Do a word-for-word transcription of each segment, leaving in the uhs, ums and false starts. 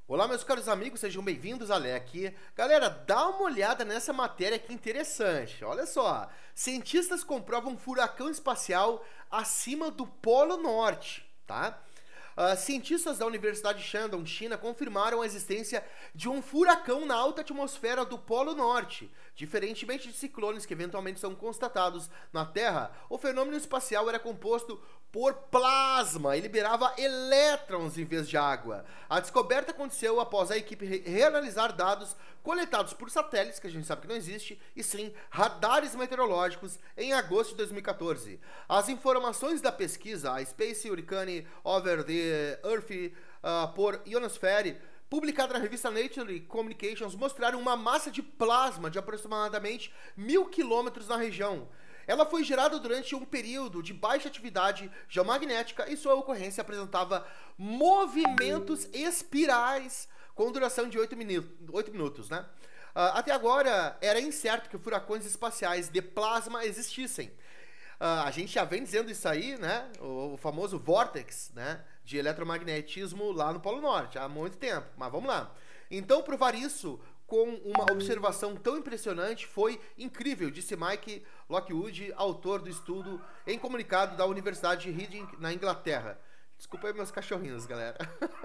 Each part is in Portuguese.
Olá, meus caros amigos, sejam bem-vindos, Ale aqui. Galera, dá uma olhada nessa matéria aqui interessante. Olha só, cientistas comprovam um furacão espacial acima do Polo Norte, tá? Uh, cientistas da Universidade de Shandong, China, confirmaram a existência de um furacão na alta atmosfera do Polo Norte. Diferentemente de ciclones que eventualmente são constatados na Terra, o fenômeno espacial era composto por plasma e liberava elétrons em vez de água. A descoberta aconteceu após a equipe re reanalisar dados coletados por satélites, que a gente sabe que não existe, e sim radares meteorológicos, em agosto de dois mil e quatorze. As informações da pesquisa, a Space Hurricane Over the Earth, uh, por Ionosphere, publicada na revista Nature Communications, mostraram uma massa de plasma de aproximadamente mil quilômetros na região. Ela foi gerada durante um período de baixa atividade geomagnética e sua ocorrência apresentava movimentos espirais com duração de oito minutos, né? Uh, até agora, era incerto que furacões espaciais de plasma existissem. Uh, a gente já vem dizendo isso aí, né? O, o famoso vórtex, né? De eletromagnetismo lá no Polo Norte, há muito tempo. Mas vamos lá. Então, provar isso com uma observação tão impressionante foi incrível, disse Mike Lockwood, autor do estudo, em comunicado da Universidade de Reading, na Inglaterra. Desculpa aí meus cachorrinhos, galera.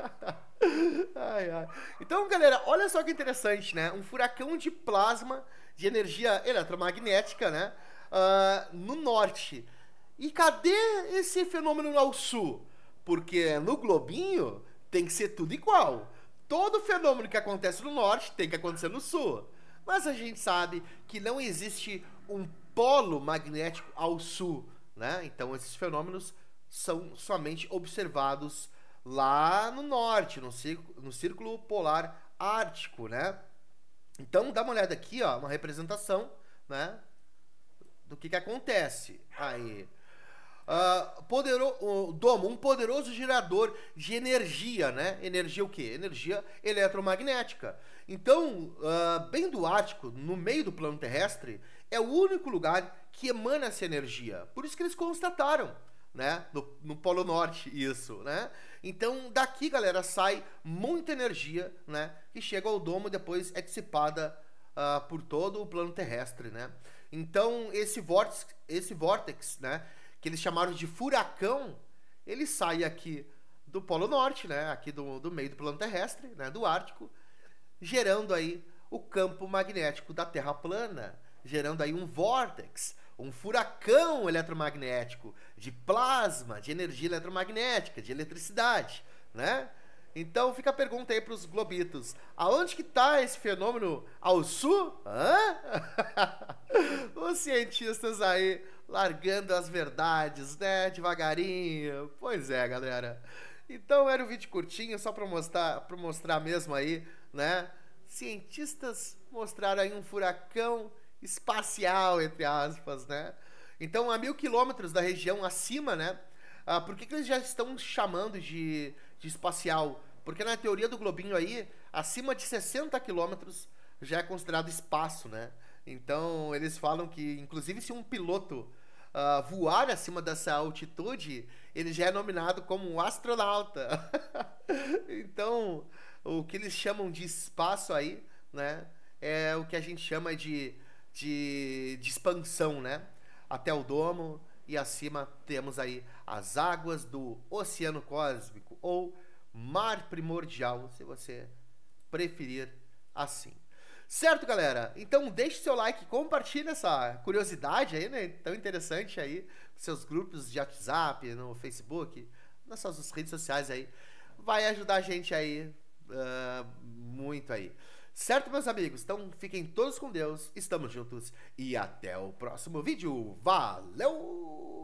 ai, ai. Então, galera, olha só que interessante, né? Um furacão de plasma de energia eletromagnética, né? Uh, no norte. E cadê esse fenômeno ao sul? Porque no globinho tem que ser tudo igual. Todo fenômeno que acontece no norte tem que acontecer no sul. Mas a gente sabe que não existe um polo magnético ao sul, né? Então esses fenômenos são somente observados lá no norte, no círculo, no círculo polar ártico, né? Então dá uma olhada aqui, ó, uma representação, né, do que que acontece aí. Uh, podero, uh, domo, um poderoso gerador de energia, né? Energia o quê? Energia eletromagnética. Então, uh, bem do Ártico, no meio do plano terrestre, é o único lugar que emana essa energia. Por isso que eles constataram, né? No, no Polo Norte, isso, né? Então, daqui, galera, sai muita energia, né? Que chega ao domo e depois é dissipada uh, por todo o plano terrestre, né? Então, esse vórtex, esse vórtex, né, que eles chamaram de furacão, ele sai aqui do Polo Norte, né, aqui do, do meio do plano terrestre, né, do Ártico, gerando aí o campo magnético da Terra plana, gerando aí um vórtex, um furacão eletromagnético de plasma, de energia eletromagnética, de eletricidade, né? Então fica a pergunta aí para os globitos, aonde que está esse fenômeno ao sul? Hã? Os cientistas aí largando as verdades, né, devagarinho. Pois é, galera. Então era um vídeo curtinho, só para mostrar, para mostrar mesmo aí, né? Cientistas mostraram aí um furacão espacial, entre aspas, né? Então, a mil quilômetros da região acima, né? Ah, por que que eles já estão chamando de, de espacial? Porque na teoria do globinho aí, acima de sessenta quilômetros já é considerado espaço, né? Então, eles falam que, inclusive, se um piloto uh, voar acima dessa altitude, ele já é nominado como um astronauta. Então, o que eles chamam de espaço aí, né? É o que a gente chama de, de, de expansão, né? Até o domo, e acima temos aí as águas do oceano cósmico, ou mar primordial, se você preferir assim. Certo, galera? Então deixe seu like, compartilhe essa curiosidade aí, né? Tão interessante aí, nos seus grupos de WhatsApp, no Facebook, nas suas redes sociais aí. Vai ajudar a gente aí, uh, muito aí. Certo, meus amigos? Então fiquem todos com Deus, estamos juntos e até o próximo vídeo. Valeu!